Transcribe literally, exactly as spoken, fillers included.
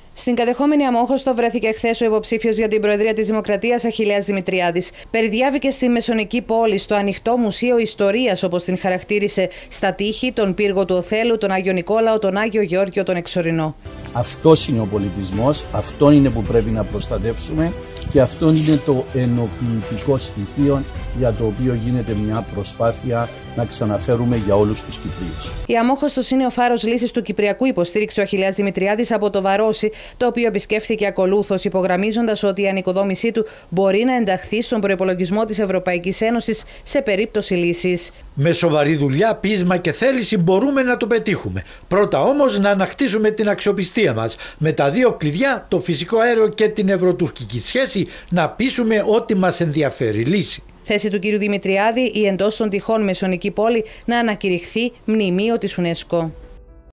Στην κατεχόμενη Αμμόχωστο βρέθηκε χθες ο υποψήφιος για την Προεδρία της Δημοκρατίας Αχιλλέας Δημητριάδης. Περιδιάβηκε στη Μεσωνική πόλη, στο ανοιχτό Μουσείο Ιστορίας, όπως την χαρακτήρισε, στα τείχη, τον πύργο του Οθέλου, τον Άγιο Νικόλαο, τον Άγιο Γεώργιο, τον Εξορεινό. Αυτός είναι ο πολιτισμός, αυτό είναι που πρέπει να προστατεύσουμε και αυτό είναι το ενοποιητικό στοιχείο για το οποίο γίνεται μια προσπάθεια να ξαναφέρουμε για όλους τους Κυπρίους. Η Αμμόχωστος είναι ο φάρος λύσης του Κυπριακού, υποστήριξε ο Αχιλλέας Δημητριάδης από το Βαρόσι, το οποίο επισκέφθηκε ακολούθως, υπογραμμίζοντας ότι η ανοικοδόμησή του μπορεί να ενταχθεί στον προϋπολογισμό της Ευρωπαϊκής Ένωσης σε περίπτωση λύσης. Με σοβαρή δουλειά, πείσμα και θέληση μπορούμε να το πετύχουμε. Πρώτα όμως να ανακτήσουμε την αξιοπιστία μας. Με τα δύο κλειδιά, το φυσικό αέριο και την ευρωτουρκική σχέση, να πείσουμε ότι μας ενδιαφέρει λύση. Θέση του κ. Δημητριάδη η εντός των τυχών Μεσωνική πόλη να ανακηρυχθεί μνημείο της UNESCO.